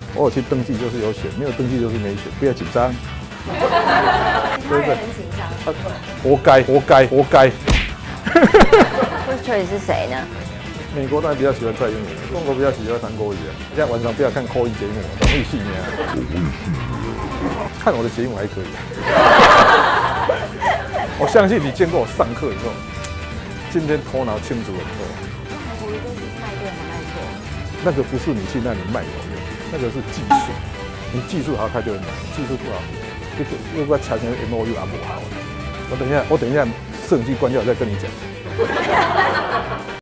我有去登记就是有选，没有登记就是没选，不要紧张。 其他人很紧张。 活该，活该，活该。 会吹是谁呢？ 美国当然比较喜欢蔡英文，中国比较喜欢韩国瑜啊。现在晚上不要看扣音节目，容易信啊。看我的节目还可以。我相信你见过我上课以后，今天头脑清楚了以后。 韩国瑜就是卖对还卖错？ 那个不是你去那里卖有用，那个是技术。你技术好，他就会买；技术不好，又不要强行 MOU 啊不好。我等一下摄影机关掉再跟你讲。